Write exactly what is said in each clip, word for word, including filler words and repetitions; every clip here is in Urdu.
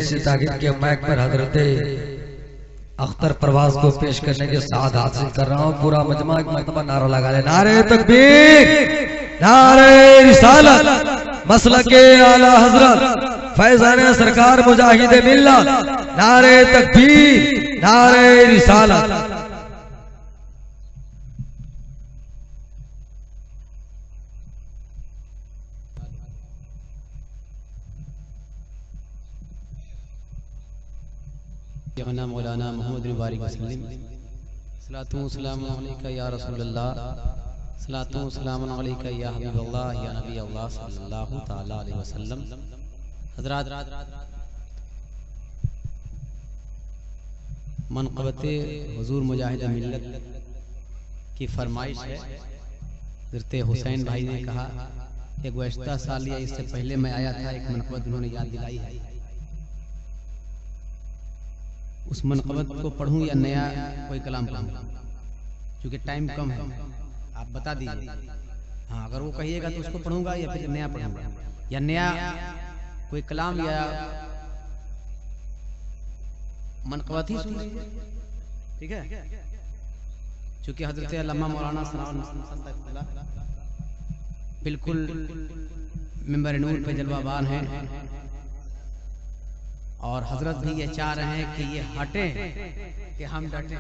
سے تاکید کے مائک پر حضرت اختر پرواز کو پیش کرنے کے ساتھ حاصل کر رہا ہوں. پورا مجمع ایک مرتبہ نعرہ لگا لے. نعرہ تکبیر، نعرہ رسالت، مسلک اعلی حضرت فیضان سرکار مجاہد ملت. نعرہ تکبیر، نعرہ رسالت. شیخنا مولانا محمد مبارک وسلم. صلاۃ و سلام علیکہ یا رسول اللہ، صلاۃ و سلام علیکہ یا حبیب اللہ یا نبی اللہ صلی اللہ تعالی علیہ وسلم. حضرات، منقبت حضور مجاہد ملت کی فرمائش ہے. حضرت حسین بھائی نے کہا کہ گزشتہ سال یا اس سے پہلے میں آیا تھا، ایک منقبت انہوں نے یاد دلائی ہے. اس منقبت کو پڑھوں یا نیا کوئی کلام پڑھوں؟ چونکہ ٹائم کم ہے، آپ بتا دیجئے. ہاں، اگر وہ کہیے گا تو اس کو پڑھوں گا یا پھر نیا پڑھوں گا، یا نیا کوئی کلام یا منقبت ہی سن لیجیے. ٹھیک ہے؟ چونکہ حضرت علامہ مولانا ثناء بالکل ممبر نور پہ جلوہ بار ہیں، اور حضرت بھی یہ چاہ رہے ہیں کہ یہ ہٹیں کہ ہم ڈٹیں.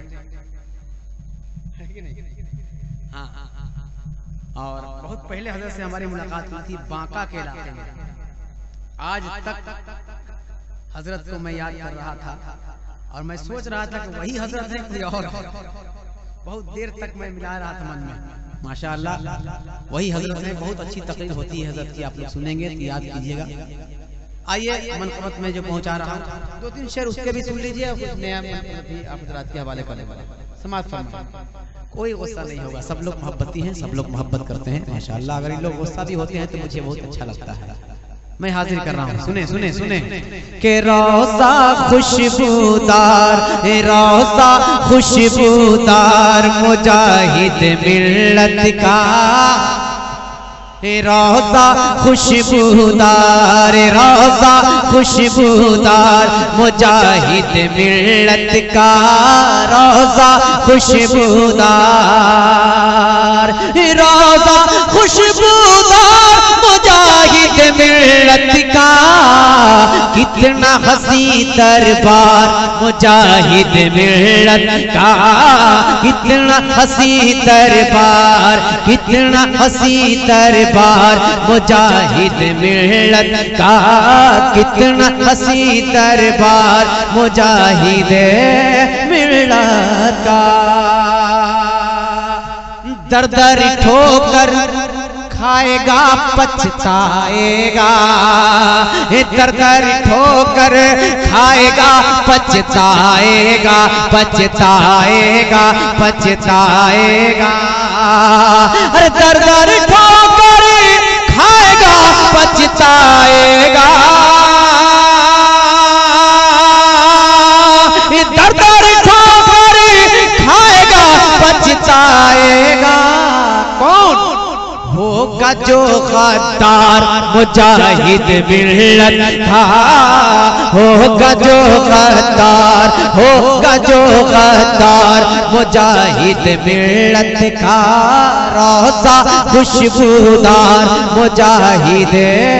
ہاں، اور بہت پہلے حضرت سے ہماری ملاقات ہوئی تھی بانکا کے علاقے میں. آج تک حضرت کو میں یاد کر رہا تھا اور میں سوچ رہا تھا کہ وہی حضرت ہے کوئی اور. بہت دیر تک میں ملا رہا تھا من میں. ماشاءاللہ وہی حضرت ہے. بہت اچھی تقریر ہوتی ہے حضرت کی، آپ لوگ سنیں گے تو یاد کیجئے گا. آئیے منقبت میں جو پہنچا رہا ہوں، دو تین شعر اس کے بھی سن لیجئے اور کچھ نیا منقبت بھی آپ حضرات کے حوالے کرنے والے. سماعت فرمائیں. کوئی غصہ نہیں ہوگا، سب لوگ محبتی ہیں، سب لوگ محبت کرتے ہیں ماشاءاللہ. اگر یہ لوگ غصہ بھی ہوتے ہیں تو مجھے بہت اچھا لگتا ہے. میں حاضر کر رہا ہوں، سنیں سنیں سنیں. کہ روضہ خوشبودار، روضہ خوشبودار مجاہد ملت کا، روضہ خوشبودار، روضہ خوشبودار مجاہد ملت کا، روضہ خوشبودار، روضہ خوشبودار مجاہد ملت کا. کتنا حسین دربار مجاہد ملت کا، کتنا حسین دربار، کتنا حسین دربار مجاہد ملت کا، کتنا حسین دربار مجاہد ملت کا. در در ٹھوکر کھائے گا پچھتائے گا، در در ٹھوکر کھائے گا پچھتائے گا، پچھتائے گا پچھتائے گا. ارے در در ٹھوکر کھائے گا پچھتائے گا، در در ٹھوکر کھائے گا پچھتائے گا. کون ہوگا جو غدار مجاہد ملت کا، ہوگا جو غدار، ہوگا جو غدار مجاہد ملت کا، روضہ خوشبودار مجاہد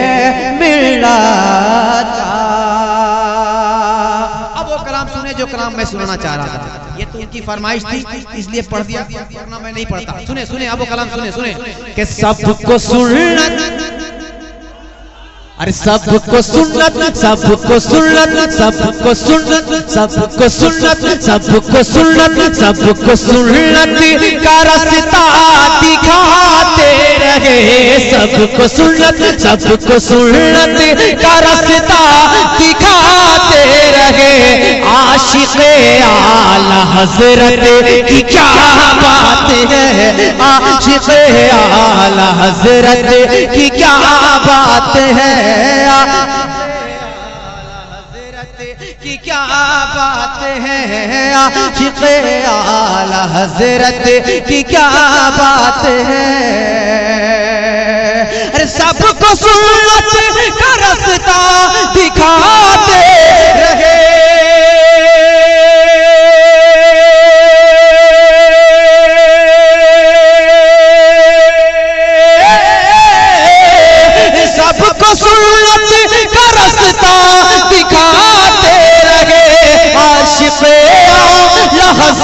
ملت کا. اب وہ کلام سنے جو کلام میں سننا چاہ رہا تھا. یہ تو ان کی فرمائش تھی اس لیے پڑھ دیا، ورنہ میں نہیں پڑھتا. سنیں سنیں اب وہ کلام سنیں سنیں. کہ سب کو سنت، ارے سب کو سنت، سب کو سنت، سب کو سنت، سب کو سنت، سب کو سنت، سب کو سنت کا راستہ دکھاتے رہے. سب کو سنت، سب کو سنت کا راستہ دکھاتے رہے. عاشق اعلی حضرت کی کیا بات ہے، عاشق اعلی حضرت کی کیا بات ہے، حضرت کی کیا بات ہے، عاشق اعلی حضرت کی کیا بات ہے. سب کو سنت کا راستہ دکھاتے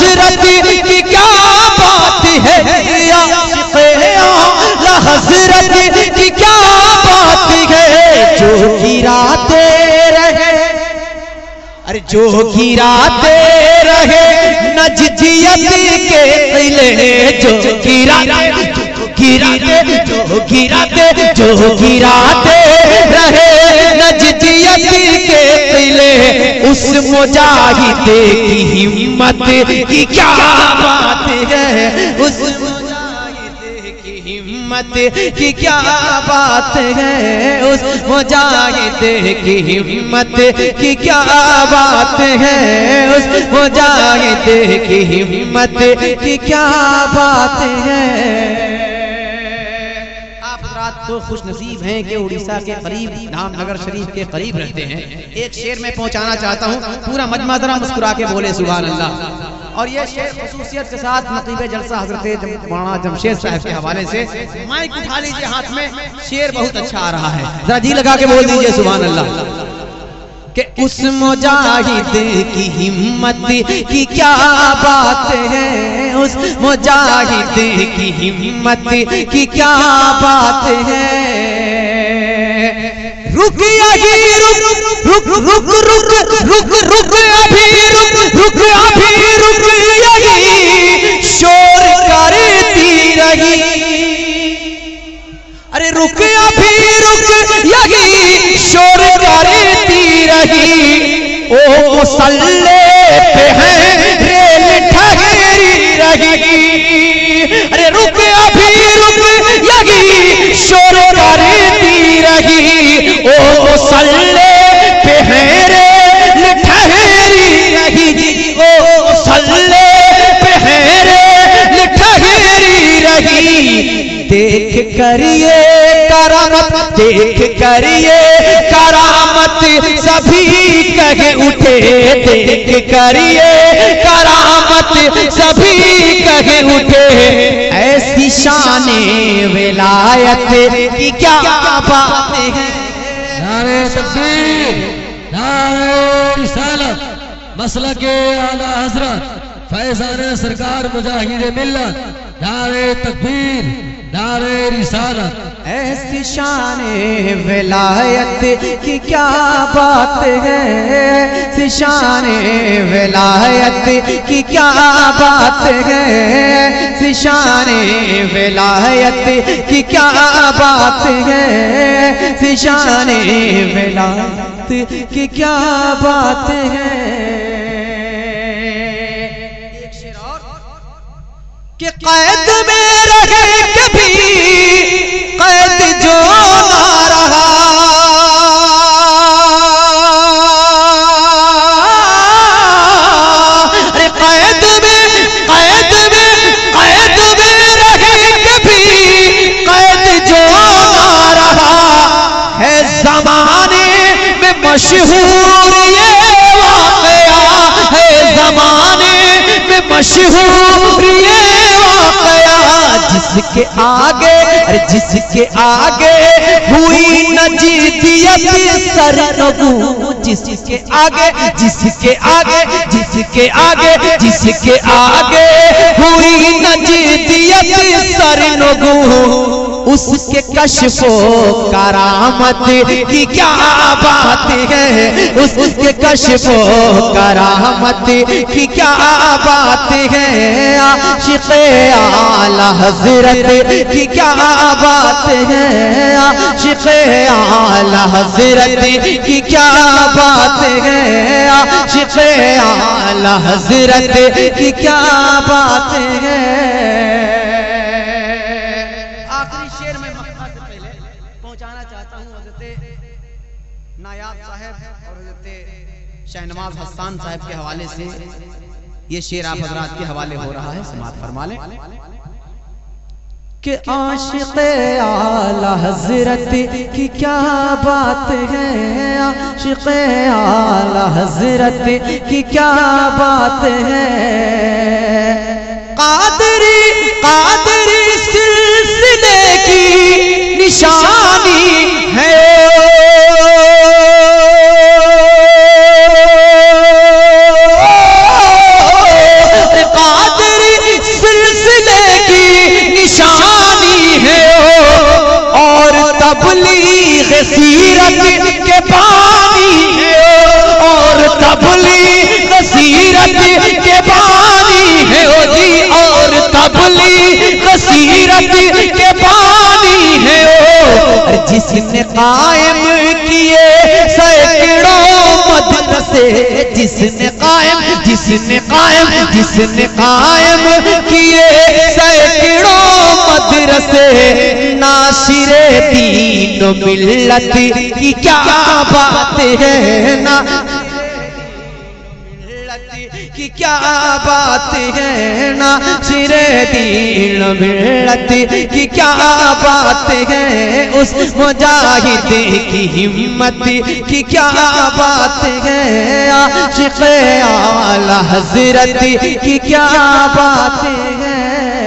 حضرت کی کیا بات ہے، عاشق اعلی حضرت کی کیا بات ہے، جو گراتے رہے، ارے جو گراتے رہے نجدیت کے قلعے، جو گراتے گراتے جو گراتے جو گراتے رہے نجدیت کے قلعے، اس مجاہد کی ہمت کی کیا بات ہے، اس مجاہد کی ہمت کی کیا بات ہے، اس مجاہد کی ہمت کی کیا بات ہے، اس مجاہد کی ہمت کی کیا بات ہے۔ تو خوش نصیب ہیں کہ اڑیسہ کے قریب دھام نگر شریف کے قریب رہتے ہیں۔ ایک شعر میں پہنچانا چاہتا ہوں، پورا مجمع ذرا مسکرا کے بولے سبحان اللہ۔ اور یہ شعر خصوصیت کے ساتھ نقیب جلسہ حضرت مولانا جمشید صاحب کے حوالے سے، مائک اٹھا لیجیے ہاتھ میں، شعر بہت اچھا آ رہا ہے، ذرا جی لگا کے بول دیجیے سبحان اللہ۔ کہ اس مجاہد کی ہمت کی کیا بات ہے، اس مجاہد کی ہمت کی کیا بات ہے، رک یہی رک رک رک رک رک رک ابھی رک رک ابھی رک یہی شور کرتی رہی، ارے رک ابھی رک یہی شور کرتی رہی، او مسلح پہ ہے ریل ٹھہری رہی، ارے رک ابھی رک یہی شور کرتی رہی، او مسلح پہ ہے ریل ٹھہری رہی، او مسلح پہ ہے ریل ٹھہری رہی، دیکھ کر یہ کرامت دیکھ کر یہ کرامت سبھی کہہ اٹھے، دیکھ کر یہ کرامت سبھی کہہ اٹھے، ایسی شان ولایت کی کیا بات ہے، نعرہ تکبیر، نعرہ رسالت، مسلک اعلی حضرت فیضان سرکار مجاہد ملت، نعرہ تکبیر، نعرہ رسالت، ایسی شان ولایت کی کیا بات ہے، ایسی شان ولایت کی کیا بات ہے، ایسی شان ولایت کی کیا بات ہے، ایسی شان ولایت کی کیا بات ہے، کہ قید میں رہے کبھی قید جو نہ رہا، ارے قید میں قید میں قید میں رہے کبھی قید جو نہ رہا، ہے زمانے میں مشہور یہ واقعہ، ہے زمانے میں مشہور یہ جس کے آگے جس کے آگے ہوئی نجدیت سرنگوں، جس کے آگے جس کے آگے جس کے آگے جس کے آگے ہوئی نجدیت سرنگوں، اس کے کشف و کرامت کی کیا بات ہے، اس کے کشف و کرامت کی کیا بات ہے، عاشق اعلی حضرت کی کیا بات ہے، عاشق اعلی حضرت کی کیا بات ہے، عاشق اعلی حضرت کی کیا بات ہے۔ آخری شعر میں مقطع سے پہلے پہنچانا چاہتا ہوں حضرت نایاب صاحب اور حضرت شہنواز حسان صاحب کے حوالے سے، یہ شعر آپ حضرات کے حوالے ہو رہا ہے، سماعت فرما لیں کہ عاشق اعلی حضرت کی کیا بات ہے، عاشق اعلی حضرت کی کیا بات ہے، قادری قادری سلسلے کی نشانی ہے، سیرت کے بانی ہے وہ، جس نے قائم کیے سینکڑوں مدرسے، جس نے قائم جس نے قائم جس نے قائم کیے سینکڑوں مدرسے، ناصر دین و ملت کی کیا بات ہے، نا کی کیا بات ہے، ناصر دین و ملت کی کیا بات ہے، اس مجاہد کی ہمت کی کیا بات ہے، عاشق اعلی حضرت کی کیا بات ہے۔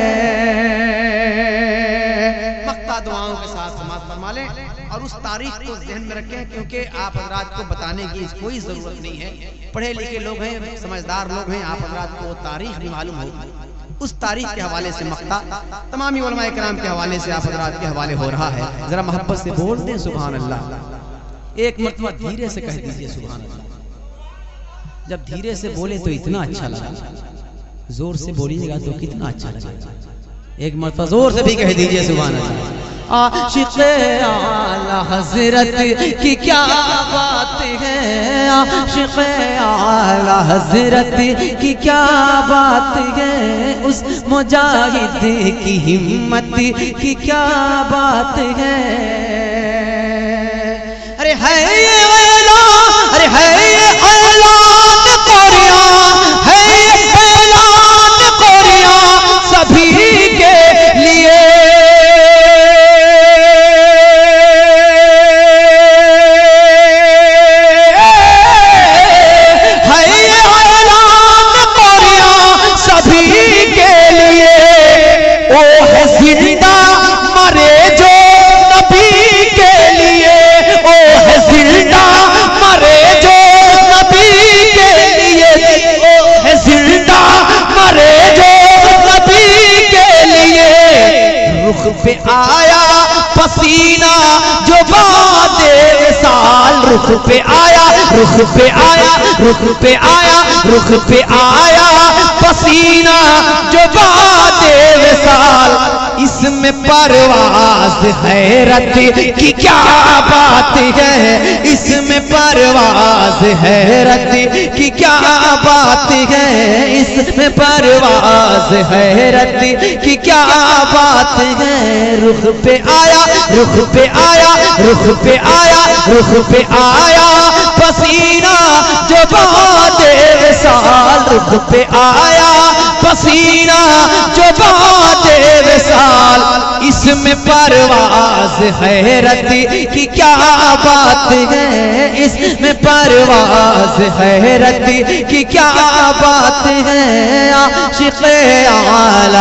مقطع دعاؤں کے ساتھ سماعت فرما لیں اور اس تاریخ کو ذہن میں رکھیں، کیونکہ آپ حضرات کو بتانے کی کوئی ضرورت نہیں ہے، پڑھے لکھے لوگ ہیں، سمجھدار لوگ ہیں، آپ حضرات کو تاریخ بھی معلوم ہوگی۔ اس تاریخ کے حوالے سے مقطع تمامی علماء کرام کے حوالے سے آپ حضرات کے حوالے ہو رہا ہے، ذرا محبت سے بول دیں سبحان اللہ، ایک مرتبہ دھیرے سے کہہ دیجئے سبحان اللہ۔ جب دھیرے سے بولے تو اتنا اچھا لگا، زور سے بولیے گا تو کتنا اچھا لگا، ایک مرتبہ زور سے بھی کہہ دیجئے سبحان اللہ۔ عاشق اعلی حضرت کی کیا بات ہے، عاشق اعلی حضرت کی کیا بات ہے، اس مجاہد کی ہمت کی کیا بات ہے۔ ارے ہے یہ اعلان، ارے ہے یہ اعلان قرآن، ہے یہ اعلان قرآن سبھی کے لیے، پہ آیا پسینہ جو باد وصال، رخ پہ آیا رخ پہ آیا رخ پہ آیا رخ پہ آیا پسینہ جو باد وصال، اس میں پرواز حیرت کی کیا بات ہے، اس میں پرواز حیرت کی کیا بات ہے، اس میں پرواز حیرت کی کیا بات ہے، رخ پہ آیا رخ پہ آیا رخ پہ آیا رخ پہ آیا پسینہ جو باد وصال، رخ پہ آیا پسینہ جو باد وصال، اس میں پرواز حیرت کی کیا بات ہے، اس میں پرواز حیرت کی کیا بات ہے، عاشق اعلی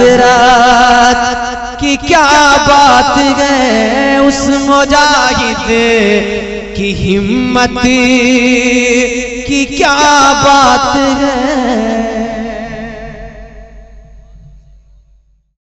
حضرت کی کیا بات ہے، اس مجاہد کی ہمت کی کیا بات ہے۔